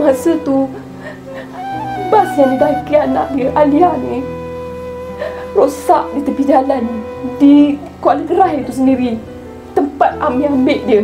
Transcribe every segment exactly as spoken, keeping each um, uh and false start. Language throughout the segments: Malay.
Masa tu bas yang didaki anak dia, Alia ni, rosak di tepi jalan di Kuala Gerai itu sendiri, tempat Ami ambil dia.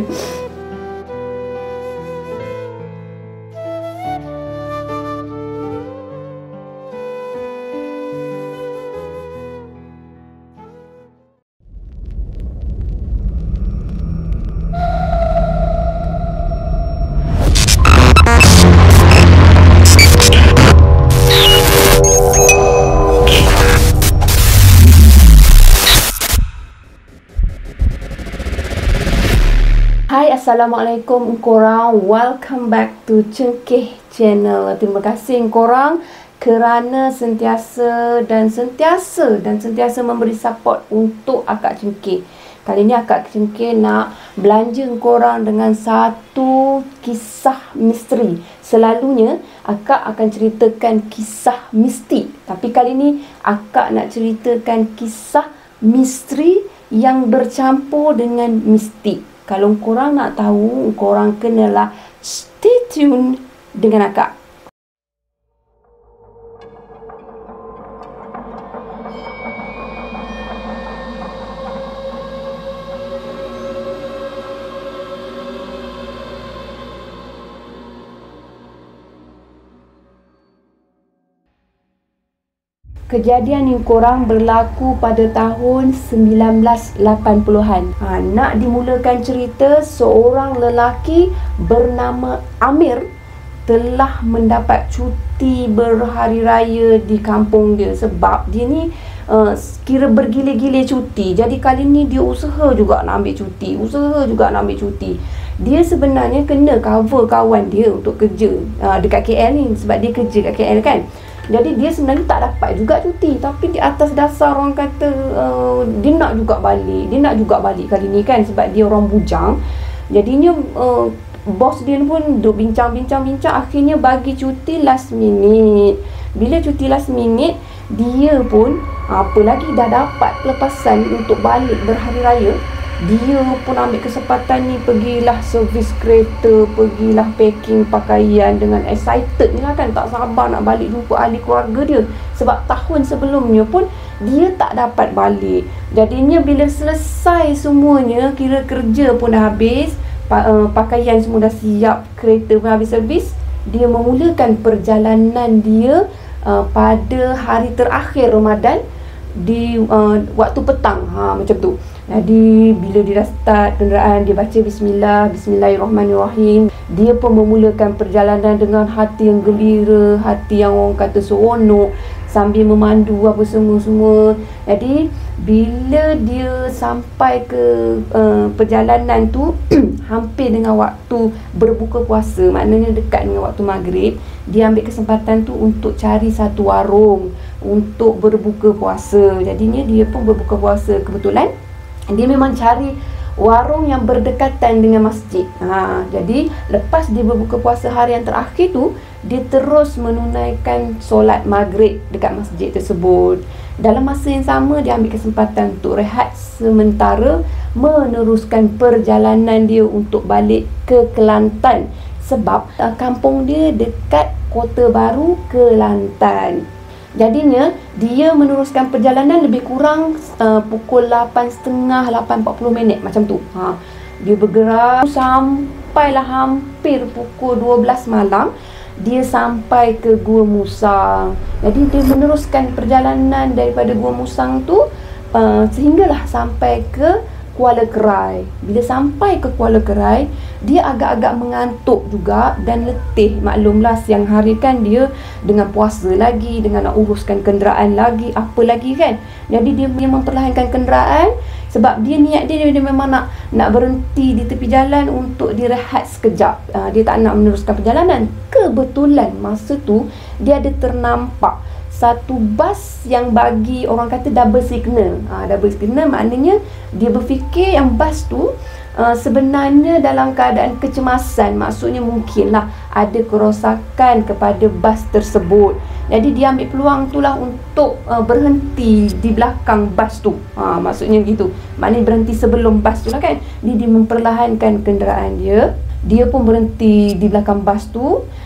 Hai, Assalamualaikum korang. Welcome back to Cengkeh Channel. Terima kasih korang kerana sentiasa dan sentiasa dan sentiasa memberi support untuk Akak Cengkeh. Kali ni Akak Cengkeh nak belanja korang dengan satu kisah misteri. Selalunya Akak akan ceritakan kisah mistik, tapi kali ni Akak nak ceritakan kisah misteri yang bercampur dengan mistik. Kalau korang nak tahu, korang kenalah stay tune dengan Akak. Kejadian ni korang berlaku pada tahun sembilan belas lapan puluhan. Ha, nak dimulakan cerita, seorang lelaki bernama Amir telah mendapat cuti berhari raya di kampung dia. Sebab dia ni uh, kira bergila-gila cuti. Jadi kali ni dia usaha juga nak ambil cuti. Usaha juga nak ambil cuti. Dia sebenarnya kena cover kawan dia untuk kerja uh, dekat K L ni. Sebab dia kerja kat K L kan. Jadi dia sebenarnya tak dapat juga cuti, tapi di atas dasar orang kata uh, dia nak juga balik. Dia nak juga balik kali ni kan, sebab dia orang bujang. Jadinya uh, bos dia pun duk bincang-bincang-bincang, akhirnya bagi cuti last minute. Bila cuti last minute, dia pun apa lagi dah dapat pelepasan untuk balik berhari raya. Dia pun ambil kesempatan ni, pergilah servis kereta, pergilah packing pakaian dengan excited ni lah kan, tak sabar nak balik jumpa ahli keluarga dia. Sebab tahun sebelumnya pun dia tak dapat balik. Jadinya bila selesai semuanya, kira kerja pun dah habis, pakaian semua dah siap, kereta pun habis servis, dia memulakan perjalanan dia uh, pada hari terakhir Ramadan di uh, waktu petang, ha, macam tu. Jadi bila dia dah start kenderaan, dia baca bismillah, bismillahirrahmanirrahim. Dia pun memulakan perjalanan dengan hati yang gembira, hati yang orang kata seronok, sambil memandu apa semua-semua. Jadi bila dia sampai ke uh, perjalanan tu hampir dengan waktu berbuka puasa, maknanya dekat dengan waktu maghrib, dia ambil kesempatan tu untuk cari satu warung untuk berbuka puasa. Jadinya dia pun berbuka puasa. Kebetulan dia memang cari warung yang berdekatan dengan masjid. Ha, jadi lepas dia berbuka puasa hari yang terakhir tu, dia terus menunaikan solat maghrib dekat masjid tersebut. Dalam masa yang sama, dia ambil kesempatan untuk rehat sementara, meneruskan perjalanan dia untuk balik ke Kelantan. Sebab uh, kampung dia dekat Kota Baru, Kelantan. Jadinya dia meneruskan perjalanan lebih kurang uh, pukul lapan tiga puluh, lapan empat puluh minit macam tu. Ha, dia bergerak sampailah hampir pukul dua belas malam, dia sampai ke Gua Musang. Jadi dia meneruskan perjalanan daripada Gua Musang tu uh, sehinggalah sampai ke Kuala Gerai. Bila sampai ke Kuala Gerai, dia agak-agak mengantuk juga dan letih. Maklumlah siang hari kan dia dengan puasa lagi, dengan nak uruskan kenderaan lagi, apa lagi kan. Jadi dia memperlahankan kenderaan sebab dia niat dia, dia, dia memang nak nak berhenti di tepi jalan untuk direhat sekejap. Uh, dia tak nak meneruskan perjalanan. Kebetulan masa tu dia ada ternampak satu bas yang bagi orang kata double signal. Ha, double signal maknanya dia berfikir yang bas tu uh, sebenarnya dalam keadaan kecemasan. Maksudnya mungkinlah ada kerosakan kepada bas tersebut. Jadi dia ambil peluang itulah untuk uh, berhenti di belakang bas tu. Ha, maksudnya gitu. Maknanya berhenti sebelum bas tu lah kan. Dia, dia memperlahankan kenderaan dia. Dia pun berhenti di belakang bas tu.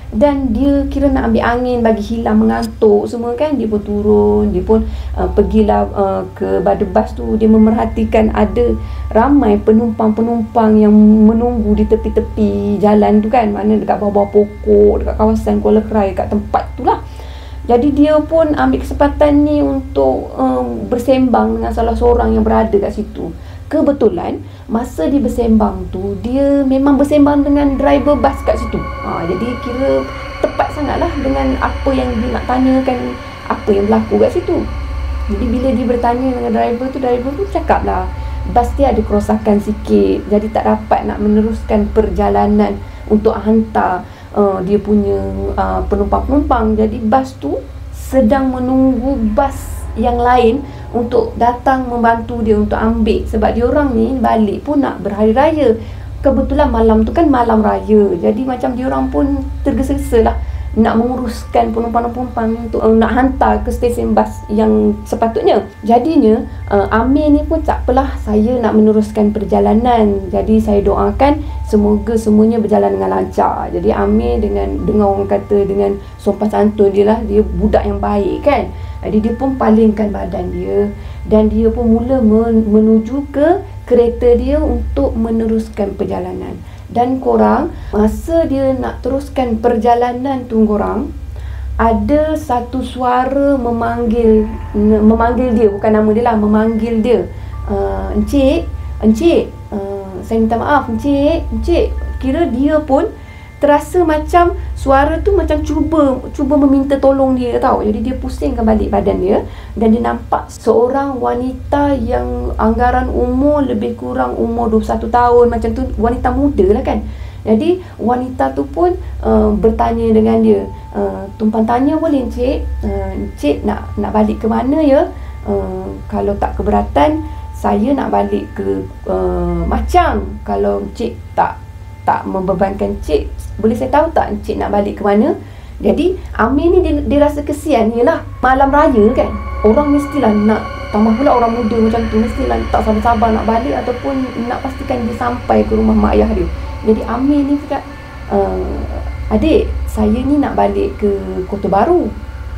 Dan dia kira nak ambil angin bagi hilang mengantuk semua kan. Dia pun turun, dia pun uh, pergilah uh, ke badan bas tu. Dia memerhatikan ada ramai penumpang-penumpang yang menunggu di tepi-tepi jalan tu kan, mana dekat bawah-bawah pokok, dekat kawasan Kuala Krai, dekat tempat tu lah. Jadi dia pun ambil kesempatan ni untuk um, bersembang dengan salah seorang yang berada kat situ. Kebetulan masa dia bersembang tu, dia memang bersembang dengan driver bas kat situ. Ha, jadi kira tepat sangatlah dengan apa yang dia nak tanyakan, apa yang berlaku kat situ. Jadi bila dia bertanya dengan driver tu, driver tu cakap lah, bas dia ada kerosakan sikit, jadi tak dapat nak meneruskan perjalanan untuk hantar uh, dia punya uh, penumpang-penumpang. Jadi bas tu sedang menunggu bas yang lain untuk datang membantu dia untuk ambil, sebab dia orang ni balik pun nak berhari raya. Kebetulan malam tu kan malam raya, jadi macam dia orang pun tergesa-gesa lah nak menguruskan penumpang-penumpang untuk uh, nak hantar ke stesen bas yang sepatutnya. Jadinya uh, Amir ni pun tak apalah, saya nak meneruskan perjalanan, jadi saya doakan semoga semuanya berjalan dengan lancar. Jadi Amir dengan dengan orang kata dengan sopan santun dia lah, dia budak yang baik kan. Jadi dia pun palingkan badan dia dan dia pun mula menuju ke kereta dia untuk meneruskan perjalanan. Dan korang, masa dia nak teruskan perjalanan tu korang, ada satu suara memanggil memanggil dia, bukan nama dia lah, memanggil dia. Uh, Encik, Encik, uh, saya minta maaf Encik, Encik. Kira dia pun terasa macam suara tu macam cuba cuba meminta tolong dia tau. Jadi dia pusingkan balik badan dia dan dia nampak seorang wanita yang anggaran umur lebih kurang umur dua puluh satu tahun, macam tu, wanita muda lah kan. Jadi wanita tu pun uh, bertanya dengan dia, uh, tumpang tanya boleh Encik, uh, Encik nak nak balik ke mana ya? Uh, kalau tak keberatan saya nak balik ke uh, Machang. Kalau Encik tak tak membebankan Encik, boleh saya tahu tak Encik nak balik ke mana? Jadi Amir ni dia, dia rasa kesian. Yelah, malam raya kan, orang mestilah nak, tambah pula orang muda macam tu, mestilah tak sabar-sabar nak balik ataupun nak pastikan dia sampai ke rumah mak ayah dia. Jadi Amir ni cakap, uh, adik, saya ni nak balik ke Kota Baru.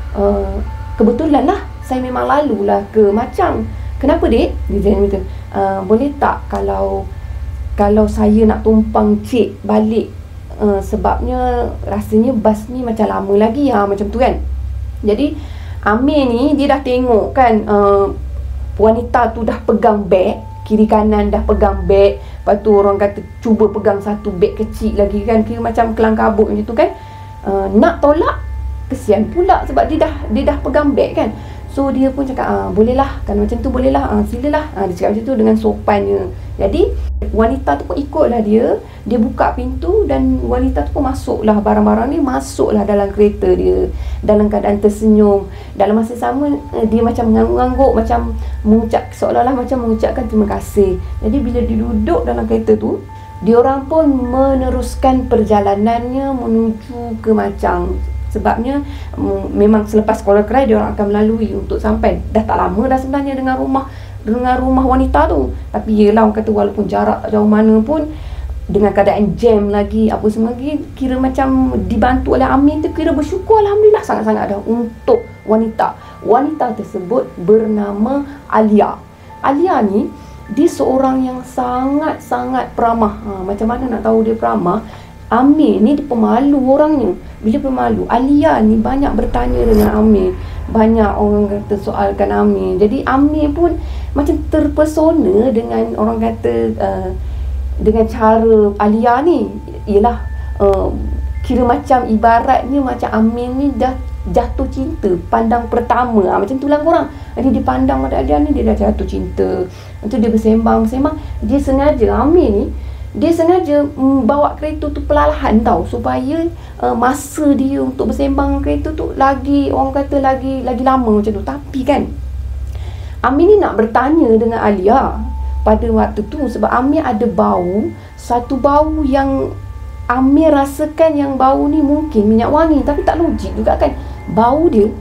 uh, Kebetulan lah saya memang lalulah ke Machang. Kenapa dek? Dia kata, uh, boleh tak kalau Kalau saya nak tumpang cik balik, uh, sebabnya rasanya bas ni macam lama lagi ha, macam tu kan. Jadi Amir ni dia dah tengok kan, uh, wanita tu dah pegang beg, kiri kanan dah pegang beg. Lepas tu orang kata cuba pegang satu beg kecil lagi kan, kira macam kelang kabut macam tu kan. uh, Nak tolak, kesian pula sebab dia dah dia dah pegang beg kan. So dia pun cakap, ah, bolehlah, kalau macam tu bolehlah, ah, silalah. ah, Dia cakap macam tu dengan sopannya. Jadi wanita tu pun ikutlah dia. Dia buka pintu dan wanita tu pun masuklah, barang-barang ni masuklah dalam kereta dia dalam keadaan tersenyum. Dalam masa sama dia macam mengangguk-angguk, macam mengucap, seolah-olah macam mengucapkan terima kasih. Jadi bila dia duduk dalam kereta tu, diorang pun meneruskan perjalanannya menuju ke Machang. Sebabnya mm, memang selepas Kuala Krai dia orang akan melalui untuk sampai. Dah tak lama dah sebenarnya dengan rumah dengan rumah wanita tu. Tapi yelah, orang kata walaupun jarak jauh mana pun, dengan keadaan jam lagi apa semua lagi, kira macam dibantu oleh Amir tu, kira bersyukur alhamdulillah sangat-sangat dah untuk wanita. Wanita tersebut bernama Alia. Alia ni dia seorang yang sangat-sangat peramah. Ha, macam mana nak tahu dia peramah? Amir ni dia pemalu orangnya. Bila pemalu, Alia ni banyak bertanya dengan Amir, banyak orang kata soalkan Amir. Jadi Amir pun macam terpesona dengan orang kata uh, dengan cara Alia ni. Ialah uh, kira macam ibaratnya macam Amir ni dah jatuh cinta pandang pertama. ha, Macam tu lah korang. Jadi dia pandang pada Alia ni, dia dah jatuh cinta. Lepas tu dia bersembang-bersembang. Dia sengaja, Amir ni dia sengaja mm, bawa kereta tu perlahan tau, supaya uh, masa dia untuk bersembang kereta tu lagi, orang kata lagi lagi lama macam tu. Tapi kan Amir ni nak bertanya dengan Alia pada waktu tu, sebab Amir ada bau, satu bau yang Amir rasakan yang bau ni mungkin minyak wangi, tapi tak logik juga kan bau dia.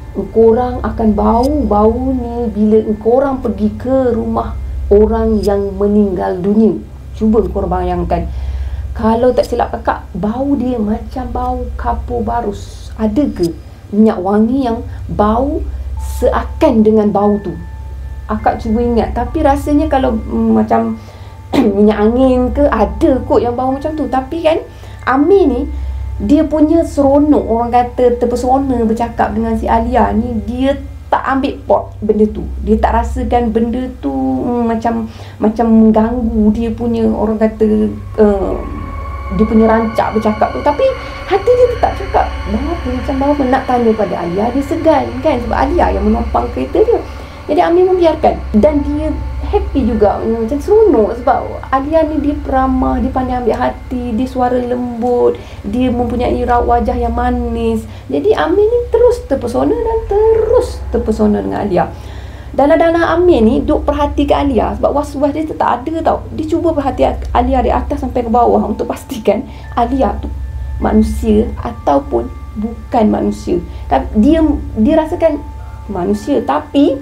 Korang akan bau-bau ni bila korang pergi ke rumah orang yang meninggal dunia. Cuba korang bayangkan, Kalau tak silap kakak, bau dia macam bau kapur barus. Ada ke minyak wangi yang bau seakan dengan bau tu? Akak cuba ingat. Tapi rasanya kalau mm, macam minyak angin ke, ada kot yang bau macam tu. Tapi kan Amir ni, dia punya seronok, orang kata terpesona bercakap dengan si Alia ni, dia tak ambil pot benda tu. Dia tak rasakan benda tu mm, macam macam mengganggu dia punya, orang kata uh, dia punya rancak bercakap tu. Tapi hati dia tetap cakap, bau apa, macam bau apa. Nak tanya pada Alia, dia segan kan, sebab Alia yang menumpang kereta dia. Jadi Amir membiarkan. Dan dia happy juga, macam seronok. Sebab Alia ni dia peramah, dia pandai ambil hati, dia suara lembut, dia mempunyai raut wajah yang manis. Jadi Amir ni terus terpesona dan terus terpesona dengan Alia. Dana-dana Amir ni duk perhatikan Alia, sebab was-was dia tetap ada tau. Dia cuba perhati Alia dari atas sampai ke bawah untuk pastikan Alia tu manusia ataupun bukan manusia. Dia dia rasakan manusia, tapi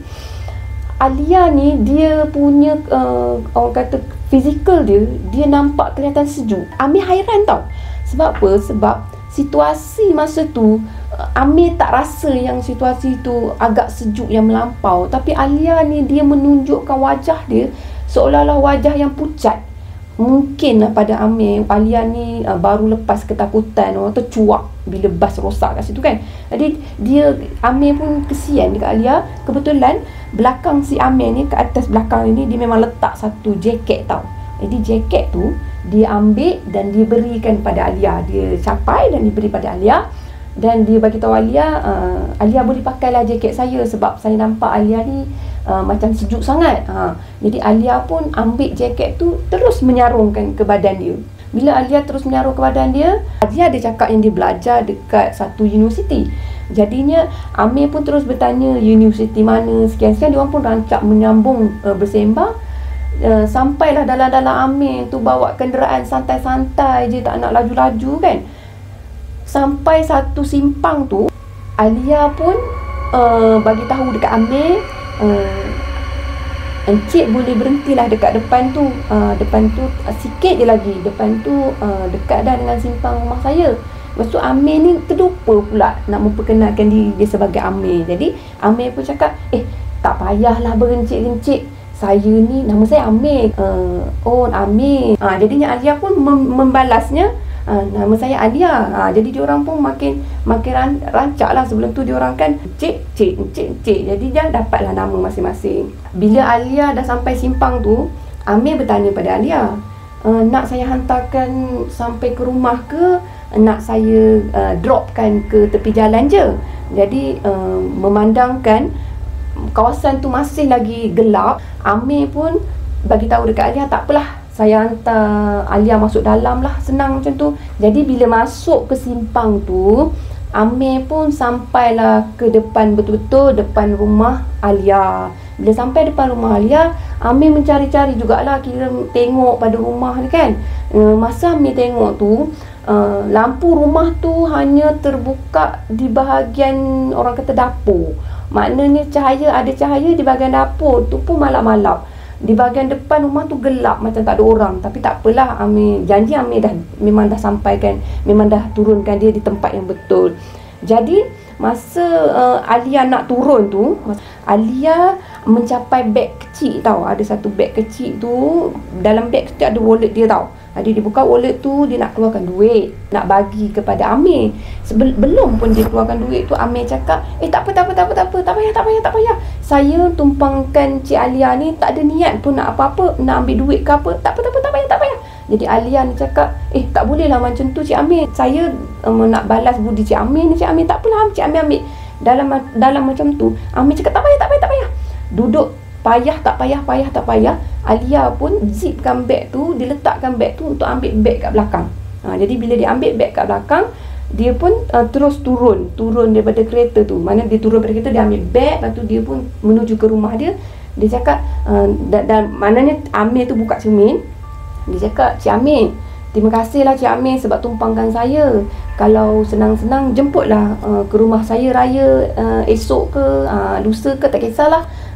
Alia ni dia punya uh, orang kata fizikal dia, dia nampak kelihatan sejuk. Amir hairan tau. Sebab apa? Sebab situasi masa tu Amir tak rasa yang situasi tu agak sejuk yang melampau. Tapi Alia ni dia menunjukkan wajah dia seolah-olah wajah yang pucat. Mungkin pada Amir, Alia ni uh, baru lepas ketakutan, orang tu cuak bila bas rosak kat situ kan. Jadi dia, Amir pun kesian dekat Alia. Kebetulan belakang si Amir ni, ke atas belakang ni, dia memang letak satu jaket tau. Jadi jaket tu dia ambil dan dia berikan pada Alia. Dia capai dan diberi pada Alia. Dan dia bagi tahu Alia, uh, Alia boleh pakailah jaket saya sebab saya nampak Alia ni uh, macam sejuk sangat. Ha. Jadi Alia pun ambil jaket tu, terus menyarungkan ke badan dia. Bila Alia terus menyarung ke badan dia, dia ada cakap yang dia belajar dekat satu universiti. Jadinya Amir pun terus bertanya universiti mana, sekian-sekian. Dia orang pun rancak menyambung uh, bersembang. Uh, sampailah dalam-dalam Amir tu bawa kenderaan santai-santai je, tak nak laju-laju kan. Sampai satu simpang tu, Alia pun uh, bagi tahu dekat Amir, uh, encik boleh berhentilah dekat depan tu. Uh, depan tu uh, sikit je lagi. Depan tu uh, dekat dah dengan simpang rumah saya. Lepas tu Amir ni terlupa pula nak memperkenalkan diri dia sebagai Amir. Jadi Amir pun cakap, eh tak payahlah berencik-rencik, saya ni, nama saya Amir. Uh, oh Amir. uh, Jadinya Alia pun mem- membalasnya, Ha, nama saya Alia. Ha, jadi diorang pun makin makin ran, rancak lah. Sebelum tu diorang kan cik, cik, cik, cik. Jadi dia dapatlah nama masing-masing. Bila Alia dah sampai simpang tu, Amir bertanya pada Alia, e, nak saya hantarkan sampai ke rumah ke, nak saya uh, dropkan ke tepi jalan je? Jadi uh, memandangkan kawasan tu masih lagi gelap, Amir pun bagi tahu dekat Alia, tak apalah, saya hantar Alia masuk dalam lah, senang macam tu. Jadi bila masuk ke simpang tu, Amir pun sampailah ke depan, betul-betul depan rumah Alia. Bila sampai depan rumah Alia, Amir mencari-cari jugalah, kira tengok pada rumah ni kan. Masa Amir tengok tu, lampu rumah tu hanya terbuka di bahagian orang kata dapur. Maknanya cahaya, ada cahaya di bahagian dapur tu pun malap-malap. Di bahagian depan rumah tu gelap macam tak ada orang. Tapi tak apalah, Amir janji Amir dah memang dah sampaikan, memang dah turunkan dia di tempat yang betul. Jadi masa uh, Alia nak turun tu, Alia mencapai beg kecil tau. Ada satu beg kecil tu, dalam beg tu ada wallet dia tau. Jadi dia buka wallet tu, dia nak keluarkan duit, nak bagi kepada Amir. Sebelum pun dia keluarkan duit tu, Amir cakap, eh tak apa, tak apa, tak apa, tak apa, tak payah, tak payah, tak payah. Saya tumpangkan Cik Alia ni, tak ada niat pun nak apa-apa, nak ambil duit ke apa. Tak apa, tak apa, tak payah, tak payah. Jadi Alia ni cakap, eh tak boleh lah macam tu Cik Amir. Saya um, nak balas budi Cik Amir ni, Cik Amir. Tak apalah, Cik Amir ambil. Dalam dalam macam tu, Amir cakap, tak payah, tak payah, tak payah. Duduk, payah, tak payah, payah, tak payah. Alia pun zipkan beg tu, diletakkan beg tu untuk ambil beg kat belakang. Ha, jadi bila dia ambil beg kat belakang, dia pun uh, terus turun, turun daripada kereta tu. Mana dia turun daripada kereta, dia ambil beg, lepas tu dia pun menuju ke rumah dia. Dia cakap, uh, dan, dan maknanya Amir tu buka cermin. Dia cakap, Cik Amir, terima kasihlah Cik Amir sebab tumpangkan saya. Kalau senang-senang, jemputlah uh, ke rumah saya raya uh, esok ke, uh, lusa ke, tak kisahlah.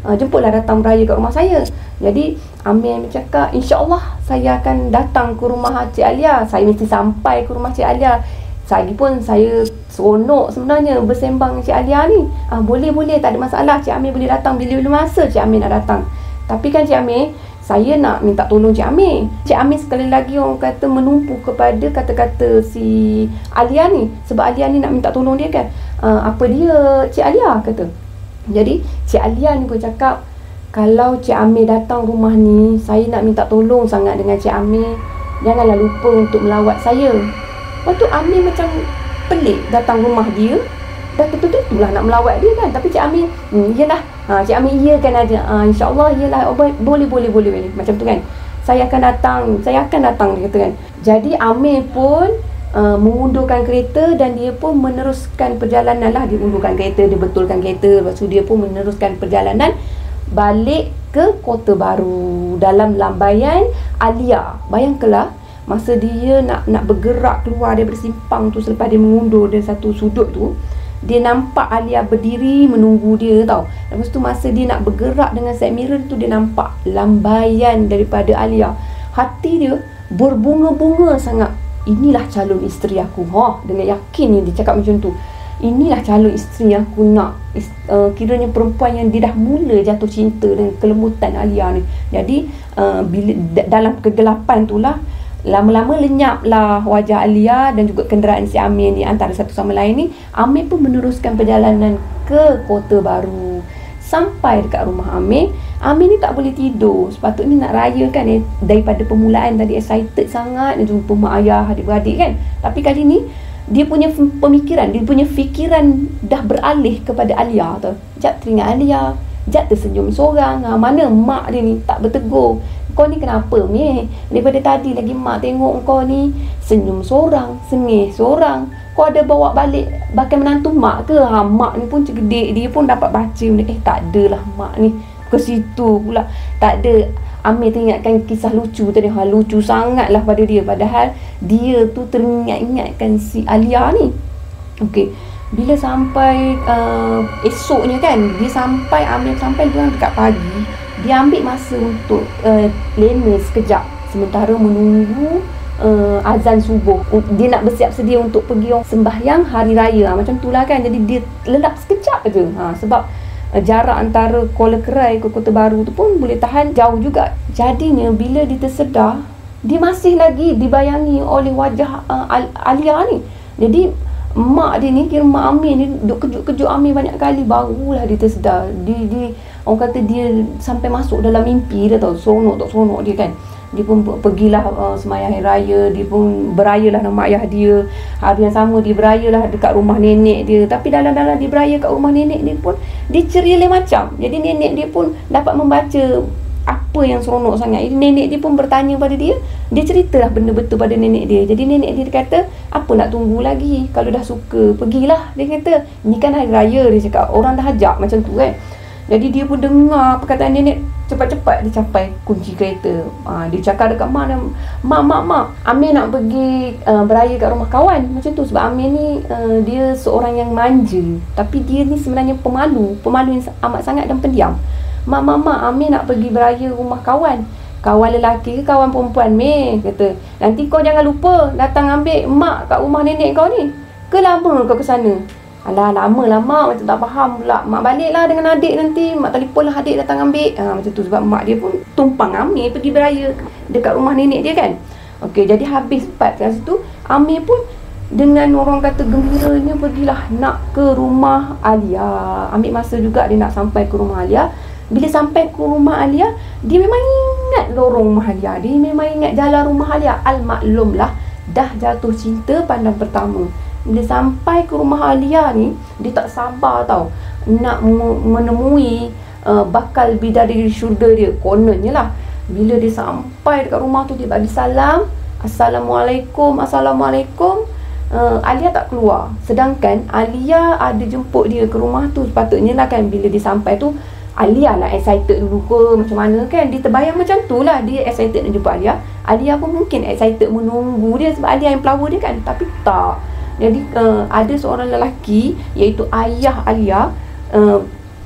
uh, jemputlah datang beraya kat rumah saya. Jadi Amir bercakap, insya-Allah saya akan datang ke rumah Cik Alia. Saya mesti sampai ke rumah Cik Alia. Lagi pun saya seronok sebenarnya bersembang Cik Alia ni. Ah, boleh boleh, tak ada masalah. Cik Amir boleh datang bila-bila masa Cik Amir nak datang. Tapi kan Cik Amir, saya nak minta tolong Cik Amir. Cik Amir sekali lagi orang kata menumpu kepada kata-kata si Alia ni. Sebab Alia ni nak minta tolong dia kan. Ah, apa dia Cik Alia kata. Jadi Cik Alia ni pun cakap, kalau Cik Amir datang rumah ni, saya nak minta tolong sangat dengan Cik Amir. Janganlah lupa untuk melawat saya. Lepas tu Amir macam pelik datang rumah dia. Dah tentu-tentulah nak melawat dia kan. Tapi Cik Amir, hmm, iyalah. Ha, Cik Amir iyakan aja. Ha, InsyaAllah iyalah. Oh, boleh, boleh, boleh, boleh. Macam tu kan. Saya akan datang. Saya akan datang, dia kata kan. Jadi Amir pun uh, mengundurkan kereta dan dia pun meneruskan perjalanan lah. Dia undurkan kereta, dia betulkan kereta. Lepas tu dia pun meneruskan perjalanan balik ke Kota Baru dalam lambaian Alia. Bayangkanlah, masa dia nak nak bergerak keluar daripada simpang tu, selepas dia mengundur dari satu sudut tu, dia nampak Alia berdiri menunggu dia tau. Lepas tu masa dia nak bergerak dengan side mirror tu, dia nampak lambaian daripada Alia. Hati dia berbunga-bunga sangat. Inilah calon isteri aku. Ha, dengan yakin dia cakap macam tu. Inilah calon isteri yang aku nak. Uh, kiranya perempuan yang dia dah mula jatuh cinta dengan kelembutan Alia ni. Jadi uh, bila dalam kegelapan tu lah, lama-lama lenyaplah wajah Alia dan juga kenderaan si Amir ni antara satu sama lain ni. Amir pun meneruskan perjalanan ke Kota Baru. Sampai dekat rumah Amir, Amir ni tak boleh tidur. Sepatutnya nak raya kan, eh, daripada permulaan tadi excited sangat nak jumpa mak ayah, adik-beradik kan. Tapi kali ni dia punya pemikiran, dia punya fikiran dah beralih kepada Alia tu. Jap teringat Alia, jap tersenyum seorang. Ha, mana mak dia ni tak bertegur. Kau ni kenapa ni? Daripada tadi lagi mak tengok kau ni senyum seorang, sengih seorang. Kau ada bawa balik bakal menantu mak ke? Ha, mak ni pun cerdik, dia pun dapat baca. Eh tak adalah mak ni ke situ pula. Tak ada. Amir teringatkan kisah lucu tadi. Ha, lucu sangatlah pada dia. Padahal dia tu teringat-ingatkan si Alia ni. Okey. Bila sampai uh, esoknya kan, dia sampai, Amir sampai dekat pagi. Dia ambil masa untuk uh, lena sekejap sementara menunggu uh, azan subuh. Dia nak bersiap sedia untuk pergi sembahyang hari raya. Ha, macam itulah kan. Jadi dia lelap sekejap je. Ha, sebab uh, jarak antara Kuala Kerai ke Kota Baru tu pun boleh tahan jauh juga. Jadinya bila dia tersedar, dia masih lagi dibayangi oleh wajah uh, Alia ni. Jadi mak dia ni, kira mak Amir ni duk kejut-kejut Amir banyak kali, barulah dia tersedar. Dia, dia orang kata dia sampai masuk dalam mimpi dia tau. Seronok tak seronok dia kan. Dia pun pergilah uh, semayang hari raya. Dia pun berayalah nama ayah dia. Hari yang sama dia berayalah dekat rumah nenek dia. Tapi dalam-dalam dia beraya kat rumah nenek dia pun, dia ceria lain macam. Jadi nenek dia pun dapat membaca apa yang seronok sangat. Jadi nenek dia pun bertanya pada dia. Dia ceritalah benda betul pada nenek dia. Jadi nenek dia kata, apa nak tunggu lagi? Kalau dah suka, pergilah. Dia kata, ni kan hari raya. Dia cakap, orang dah ajak macam tu kan. Jadi dia pun dengar perkataan nenek. Cepat-cepat dia capai kunci kereta. ha, Dia cakap dekat mak, Mak, mak, mak, Amir nak pergi uh, beraya kat rumah kawan. Macam tu. Sebab Amir ni uh, dia seorang yang manja. Tapi dia ni sebenarnya pemalu. Pemalu yang amat sangat dan pendiam. Mak, mak, mak, Amir nak pergi beraya rumah kawan. Kawan lelaki ke kawan perempuan, Meh? Kata, nanti kau jangan lupa datang ambil mak kat rumah nenek kau ni. Ke lama kau ke sana? Alah, lama lah mak, macam tak faham pula. Mak baliklah dengan adik nanti. Mak telefon lah adik datang ambil. Ha, macam tu. Sebab mak dia pun tumpang Amir pergi beraya dekat rumah nenek dia kan. Okey, jadi habis part kat situ, Amir pun dengan orang kata gembiranya pergilah nak ke rumah Alia. Ambil masa juga dia nak sampai ke rumah Alia. Bila sampai ke rumah Alia, dia memang ingat lorong rumah Alia. Dia memang ingat jalan rumah Alia. Al-maklum lah, dah jatuh cinta pandang pertama. Bila sampai ke rumah Alia ni, dia tak sabar tau nak menemui uh, bakal bidadari syurga dia. Kononnya lah, bila dia sampai dekat rumah tu, dia bagi salam, Assalamualaikum, Assalamualaikum. uh, Alia tak keluar. Sedangkan Alia ada jemput dia ke rumah tu. Sepatutnya lah kan, bila dia sampai tu, Alia lah excited dulu ke macam mana kan. Dia terbayang macam tu lah, dia excited nak jumpa Alia. Alia pun mungkin excited menunggu dia sebab Alia yang pelawar dia kan. Tapi tak. Jadi uh, ada seorang lelaki, iaitu ayah Alia, uh,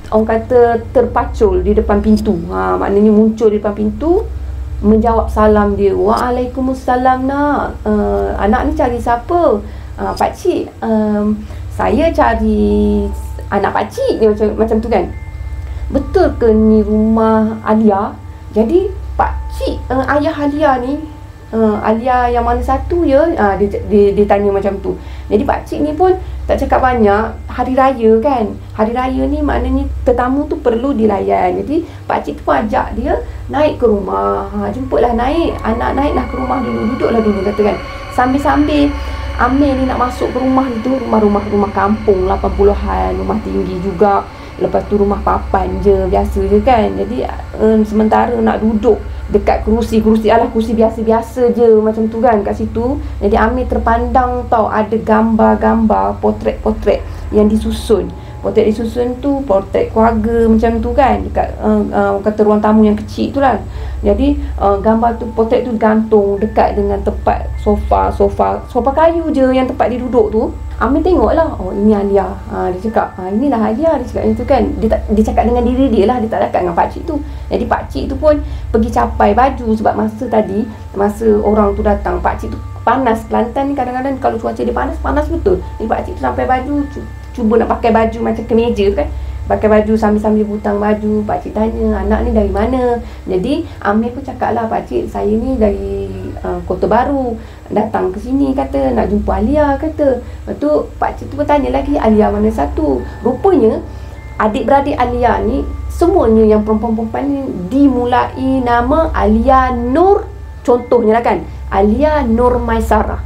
orang kata terpacul di depan pintu. Ha, maknanya muncul di depan pintu, menjawab salam dia. Waalaikumsalam nak. Uh, anak ni cari siapa? Uh, pakcik, um, saya cari anak pakcik dia, macam macam tu kan. Betul ke ni rumah Alia? Jadi pakcik, uh, ayah Alia ni, uh, Alia yang mana satu ya? Uh, dia, dia, dia tanya macam tu. Jadi pakcik ni pun tak cakap banyak. Hari raya kan, hari raya ni maknanya tetamu tu perlu dilayan. Jadi pakcik tu pun ajak dia naik ke rumah. Ha, jemputlah naik, anak naiklah ke rumah dulu, duduklah dulu kata kan. Sambil-sambil Amir ni nak masuk ke rumah itu, rumah-rumah rumah kampung lapan puluhan, rumah tinggi juga. Lepas tu rumah papan je, biasa je kan. Jadi um, sementara nak duduk dekat kerusi-kerusi, alah kerusi biasa-biasa je macam tu kan kat situ. Jadi Amir terpandang tau ada gambar-gambar, potret-potret yang disusun. Potret disusun tu potret keluarga macam tu kan, dekat uh, uh, kata ruang tamu yang kecil tu lah. Jadi uh, gambar tu, potret tu gantung dekat dengan tempat sofa, sofa sofa kayu je yang tempat dia duduk tu. Amir tengok lah, oh ini Alia. Ha, dia cakap, ha, inilah Alia. Dia cakap macam tu kan. Dia, tak, dia cakap dengan diri dia lah, dia tak dekat dengan pakcik tu. Jadi pakcik tu pun pergi capai baju. Sebab masa tadi, masa orang tu datang, pakcik tu panas. Kelantan ni kadang-kadang kalau cuaca dia panas, panas betul. Jadi pakcik tu sampai baju, cuba nak pakai baju macam kemeja tu kan. Pakai baju sambil-sambil butang baju. Pakcik tanya, anak ni dari mana? Jadi Amir pun cakap lah, pakcik saya ni dari uh, Kota Baru, datang ke sini kata nak jumpa Alia kata. Lepas tu pakcik tu pun tanya lagi, Alia mana satu? Rupanya adik-beradik Alia ni semuanya yang perempuan-perempuan ni dimulai nama Alia Nur. Contohnya lah kan, Alia Nur Maisarah,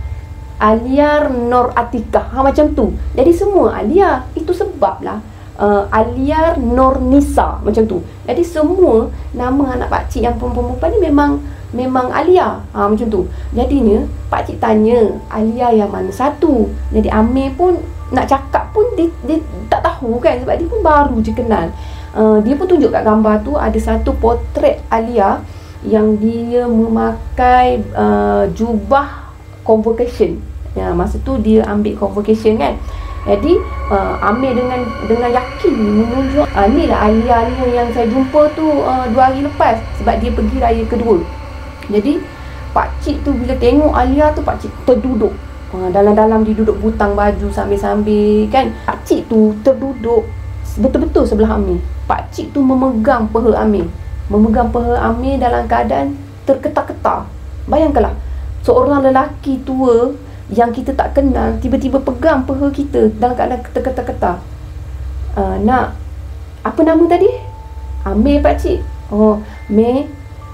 Alia Nur Atikah, ha, macam tu. Jadi semua Alia. Itu sebablah uh, Alia Nur Nisa macam tu. Jadi semua nama anak pakcik yang perempuan-perempuan ni memang Memang Alia, ha, macam tu. Jadinya pakcik tanya Alia yang mana satu. Jadi Amir pun nak cakap pun dia, dia tak tahu kan, sebab dia pun baru je kenal. uh, Dia pun tunjuk kat gambar tu ada satu potret Alia yang dia memakai uh, jubah convocation. Ya, masa tu dia ambil convocation kan. Jadi uh, Amir dengan dengan yakin menunjuk, uh, ni lah Alia ni yang saya jumpa tu uh, dua hari lepas, sebab dia pergi raya kedua. Jadi pakcik tu bila tengok Alia tu, pakcik terduduk. Ha, dalam-dalam dia duduk butang baju sambil-sambil kan. Pakcik tu terduduk betul-betul sebelah Amir. Pakcik tu memegang peha Amir. Memegang peha Amir dalam keadaan terketar-ketar. Bayangkanlah, seorang lelaki tua yang kita tak kenal tiba-tiba pegang peha kita dalam keadaan terketar-ketar. Uh, nak, apa nama tadi? Amir pakcik. Oh, Amir,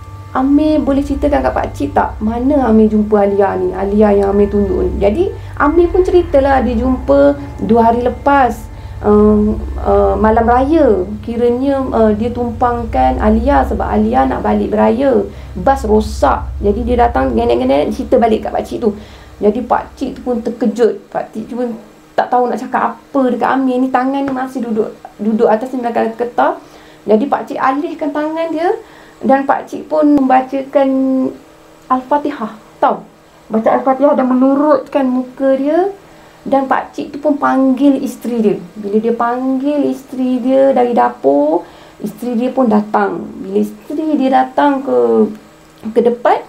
Amir boleh ceritakan kat pakcik tak mana Amir jumpa Alia ni, Alia yang Amir tunjuk ni. Jadi Amir pun ceritalah dia jumpa dua hari lepas, uh, uh, malam raya. Kiranya uh, dia tumpangkan Alia sebab Alia nak balik beraya, bas rosak. Jadi dia datang genek-genek cerita balik kat pakcik tu. Jadi pakcik tu pun terkejut. Pakcik pun tak tahu nak cakap apa dekat Amir ni. Tangan ni masih duduk duduk atas ni dalam ketar. Jadi pakcik alihkan tangan dia dan pakcik pun membacakan Al-Fatihah, tahu? Baca Al-Fatihah dan menurutkan muka dia. Dan pakcik tu pun panggil isteri dia. Bila dia panggil isteri dia dari dapur, isteri dia pun datang. Bila isteri dia datang ke ke depan,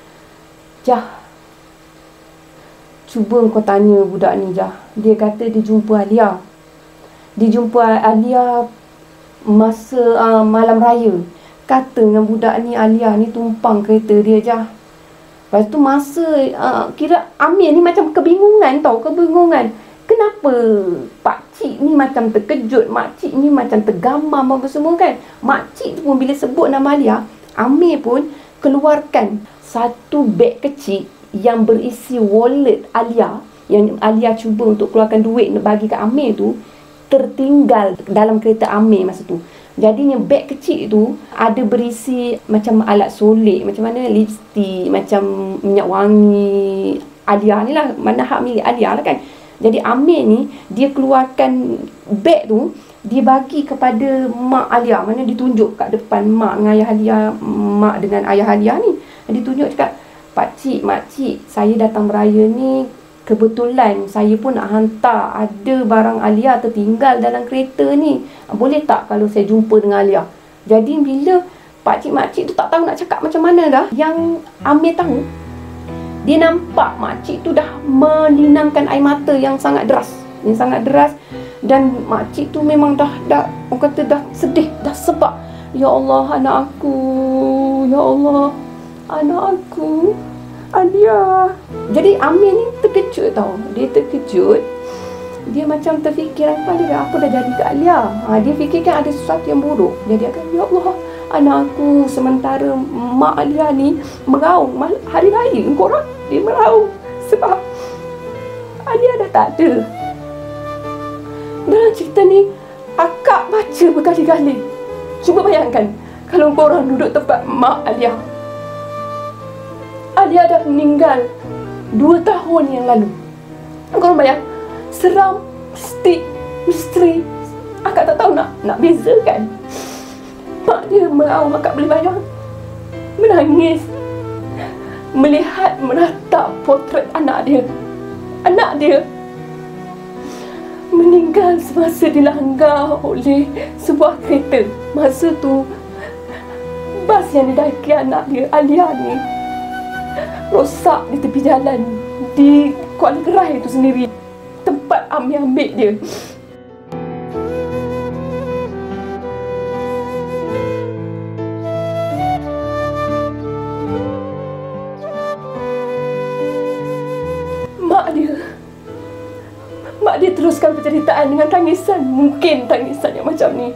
Jah, cuba kau tanya budak ni, Jah. Dia kata dia jumpa Alia. Dia jumpa Alia masa uh, malam raya. Kata dengan budak ni, Alia ni tumpang kereta dia, Jah. Lepas tu masa uh, kira Amir ni macam kebingungan tau, kebingungan. Kenapa pakcik ni macam terkejut, makcik ni macam tergamam apa semua kan. Makcik tu pun bila sebut nama Alia, Amir pun keluarkan satu beg kecil yang berisi wallet Alia, yang Alia cuba untuk keluarkan duit nak bagi kat Amir tu, tertinggal dalam kereta Amir masa tu. Jadinya beg kecil tu ada berisi macam alat solek, macam mana lipstick, macam minyak wangi Alia ni lah, mana hak milik Alia lah kan. Jadi Amir ni dia keluarkan beg tu, dia bagi kepada mak Alia, mana ditunjuk kat depan mak dengan ayah Alia, mak dengan ayah Alia ni. Dia tunjuk cakap, pakcik, makcik, saya datang beraya ni kebetulan saya pun nak hantar, ada barang Alia tertinggal dalam kereta ni. Boleh tak kalau saya jumpa dengan Alia? Jadi bila pakcik-makcik tu tak tahu nak cakap macam mana dah, yang Amir tahu, dia nampak makcik tu dah melinangkan air mata yang sangat deras. Yang sangat deras. Dan makcik tu memang dah, dah orang kata dah sedih, dah sebab, ya Allah, anak aku, ya Allah, anak aku, Alia. Jadi Amir ni terkejut tau. Dia terkejut. Dia macam terfikir, apa dia, apa dah jadi kat Alia? Ha, dia fikirkan ada sesuatu yang buruk. Jadi dia akan, ya Allah, anak aku, sementara mak Alia ni meraung hari raya, korang dia meraung sebab Alia dah tak ada. Dalam cerita ni, akak baca berkali-kali. Cuba bayangkan kalau korang duduk tempat mak Alia. Alia dah meninggal dua tahun yang lalu. Korang bayang, seram, mistik, misteri. Akak tak tahu nak nak bezakan. Mak dia meraung, akak boleh bayang. Menangis melihat, menatap potret anak dia. Anak dia meninggal semasa dilanggar oleh sebuah kereta. Masa tu bas yang didaki anak dia, Alia ni, rosak di tepi jalan di Kuala Gerai itu sendiri, tempat Amir ambil dia. Mak dia Mak dia teruskan penceritaan dengan tangisan. Mungkin tangisan yang macam ni.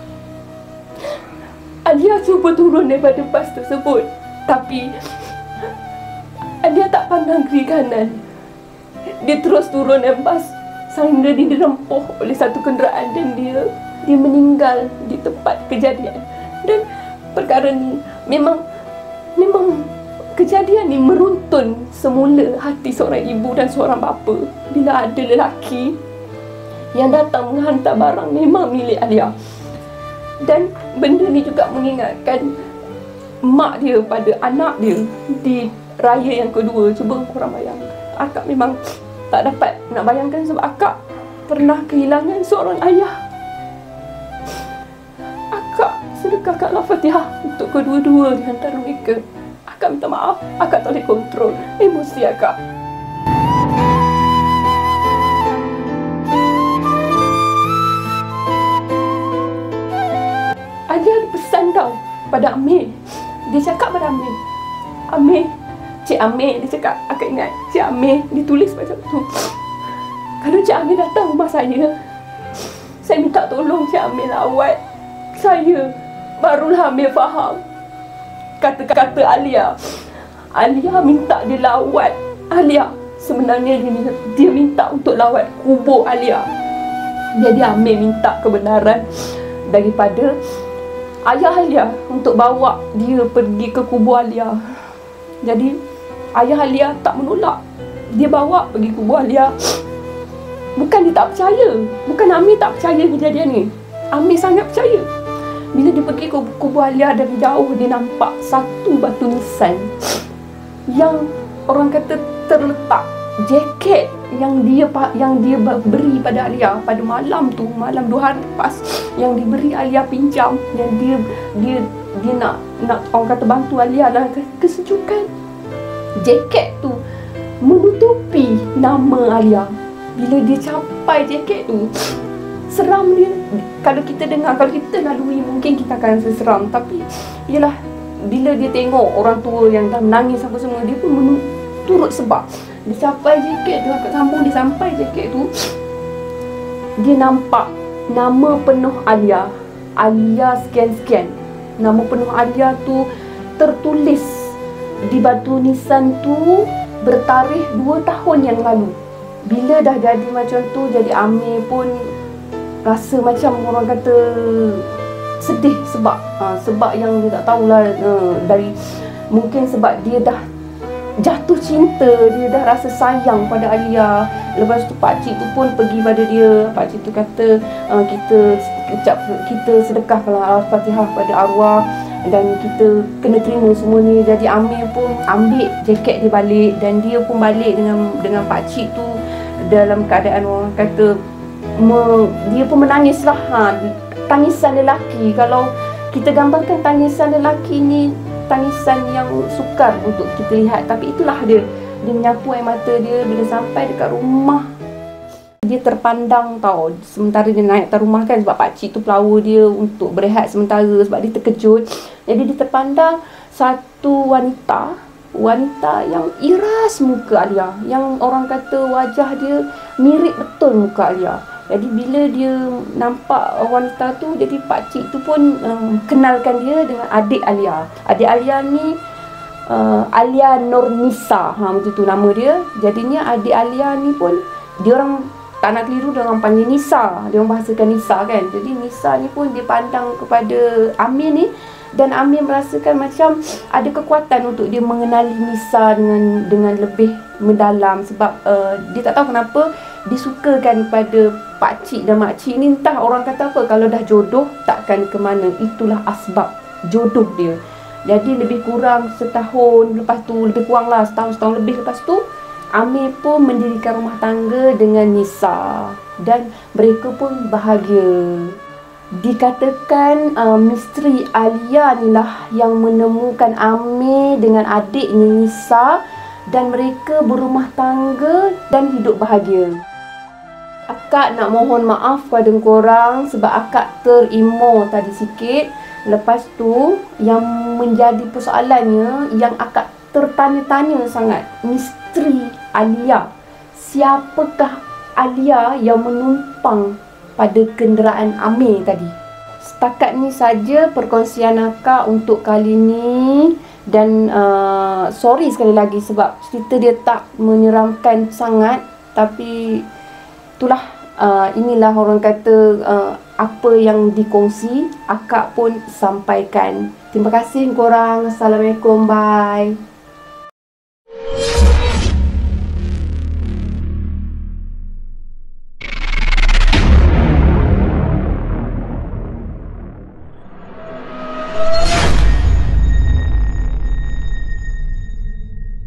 Alia cuba turun daripada bas tersebut, tapi Alia tak pandang kiri kanan. Dia terus turun dari bas sehingga dia dirempuh oleh satu kenderaan dan dia dia meninggal di tempat kejadian. Dan perkara ni memang memang kejadian ni meruntun semula hati seorang ibu dan seorang bapa bila ada lelaki yang datang menghantar barang memang milik Alia. Dan benda ni juga mengingatkan mak dia pada anak dia di raya yang kedua. Cuba korang bayang. Akak memang tak dapat nak bayangkan sebab akak pernah kehilangan seorang ayah. Akak sedekahkan Al-Fatihah untuk kedua-dua di antara mereka. Akak minta maaf, akak tak boleh kontrol emosi akak. Alia ada pesan tau pada Amir. Dia cakap pada Amir, Amir, Cik Amir, dia cakap, akak ingat Cik Amir, dia tulis macam tu, kalau Cik Amir datang rumah saya, saya minta tolong Cik Amir lawat saya. Barulah Amir faham kata-kata Alia. Alia minta dia lawat Alia. Sebenarnya dia minta, dia minta untuk lawat kubur Alia. Jadi Amir minta kebenaran daripada ayah Alia untuk bawa dia pergi ke kubur Alia. Jadi ayah Alia tak menolak. Dia bawa pergi kubur Alia. Bukan dia tak percaya, bukan Amir tak percaya kejadian ni. Amir sangat percaya. Bila dia pergi ke kubur Alia, dari jauh dia nampak satu batu nisan yang orang kata terletak jaket yang dia yang dia beri pada Alia pada malam tu, malam dua hari lepas, yang diberi Alia pinjam, yang dia dia dia nak nak orang kata bantu Alia dalam kesejukan. Jaket tu menutupi nama Alia. Bila dia capai jaket tu, seram dia. Kalau kita dengar, kalau kita lalui, mungkin kita akan rasa seram. Tapi ialah bila dia tengok orang tua yang dah menangis apa semua, dia pun turut sebab. Dia capai jaket tu, akak sambung dia sampai jaket tu, dia nampak nama penuh Alia, Alia sekian-sekian. Nama penuh Alia tu tertulis di batu nisan tu bertarikh dua tahun yang lalu. Bila dah jadi macam tu, jadi Amir pun rasa macam orang kata sedih sebab ha, sebab yang dia tak tahulah uh, dari mungkin sebab dia dah jatuh cinta, dia dah rasa sayang pada Alia. Lepas tu pakcik tu pun pergi pada dia. Pakcik tu kata uh, kita ucap kita sedekahkanlah Al-Fatihah pada arwah dan kita kena terima semua ni. Jadi Amir pun ambil jaket dia balik dan dia pun balik dengan dengan pakcik tu dalam keadaan orang kata me, dia pun menangis lah. Ha, tangisan lelaki, kalau kita gambarkan tangisan lelaki ni tangisan yang sukar untuk kita lihat, tapi itulah dia. Dia menyapu air mata dia bila sampai dekat rumah. Dia terpandang tau, sementara dia naik atas rumah kan, sebab pakcik tu pelawa dia untuk berehat sementara sebab dia terkejut. Jadi dia terpandang satu wanita, wanita yang iras muka Alia, yang orang kata wajah dia mirip betul muka Alia. Jadi bila dia nampak wanita tu, jadi pakcik tu pun um, kenalkan dia dengan adik Alia. Adik Alia ni uh, Alia Nurnisa, ha, macam tu nama dia. Jadinya adik Alia ni pun dia orang tak nak keliru, dia orang panggil Nisa. Dia orang bahasakan Nisa kan. Jadi Nisa ni pun dia pandang kepada Amir ni, dan Amir merasakan macam ada kekuatan untuk dia mengenali Nisa dengan dengan lebih mendalam. Sebab uh, dia tak tahu kenapa disukakan pada pakcik dan makcik ni. Entah orang kata apa, kalau dah jodoh takkan ke mana. Itulah asbab jodoh dia. Jadi lebih kurang setahun lepas tu, lebih kurang lah setahun-setahun lebih lepas tu, Amir pun mendirikan rumah tangga dengan Nisa dan mereka pun bahagia. Dikatakan uh, misteri Alia ni lah yang menemukan Amir dengan adiknya Nisa dan mereka berumah tangga dan hidup bahagia. Akak nak mohon maaf pada korang sebab akak terimo tadi sikit. Lepas tu yang menjadi persoalannya, yang akak tertanya-tanya sangat, misteri Alia. Siapakah Alia yang menumpang pada kenderaan Amir tadi? Setakat ni saja perkongsian akak untuk kali ni. Dan uh, sorry sekali lagi sebab cerita dia tak menyeramkan sangat. Tapi itulah, uh, inilah orang kata uh, apa yang dikongsi akak pun sampaikan. Terima kasih korang. Assalamualaikum. Bye.